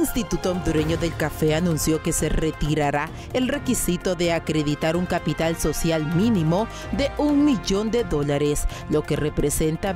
Instituto Hondureño del Café anunció que se retirará el requisito de acreditar un capital social mínimo de $1 millón, lo que representa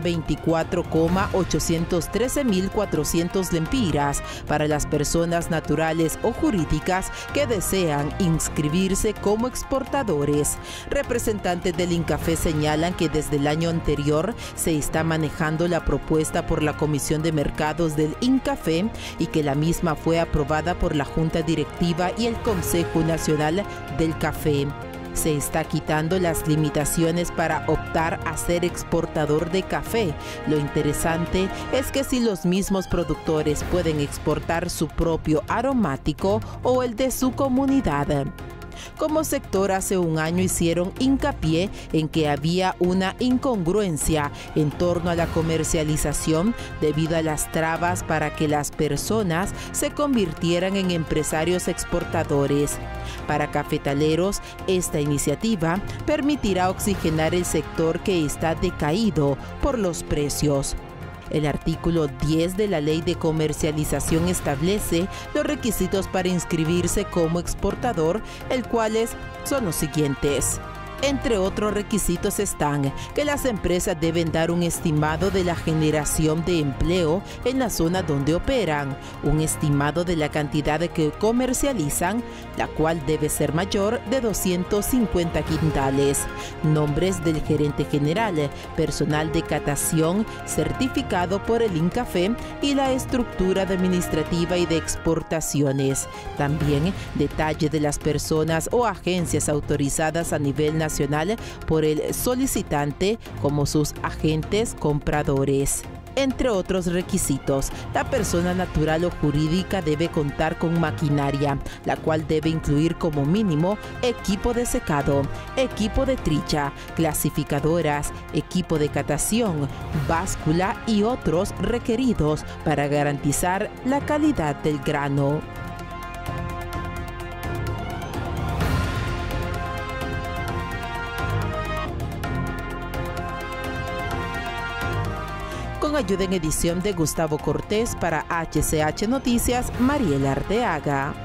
24,813.400 lempiras para las personas naturales o jurídicas que desean inscribirse como exportadores. Representantes del INCAFE señalan que desde el año anterior se está manejando la propuesta por la Comisión de Mercados del INCAFE y que la misma fue aprobada por la Junta Directiva y el Consejo Nacional del Café. Se está quitando las limitaciones para optar a ser exportador de café. Lo interesante es que si los mismos productores pueden exportar su propio aromático o el de su comunidad. Como sector, hace un año hicieron hincapié en que había una incongruencia en torno a la comercialización debido a las trabas para que las personas se convirtieran en empresarios exportadores. Para cafetaleros, esta iniciativa permitirá oxigenar el sector que está decaído por los precios. El artículo 10 de la Ley de Comercialización establece los requisitos para inscribirse como exportador, el cuales son los siguientes. Entre otros requisitos están que las empresas deben dar un estimado de la generación de empleo en la zona donde operan, un estimado de la cantidad que comercializan, la cual debe ser mayor de 250 quintales, nombres del gerente general, personal de catación certificado por el INCAFE y la estructura administrativa y de exportaciones. También detalle de las personas o agencias autorizadas a nivel nacional por el solicitante como sus agentes compradores. Entre otros requisitos, la persona natural o jurídica debe contar con maquinaria, la cual debe incluir como mínimo equipo de secado, equipo de tricha, clasificadoras, equipo de catación, báscula y otros requeridos para garantizar la calidad del grano. Con ayuda en edición de Gustavo Cortés, para HCH Noticias, Mariela Arteaga.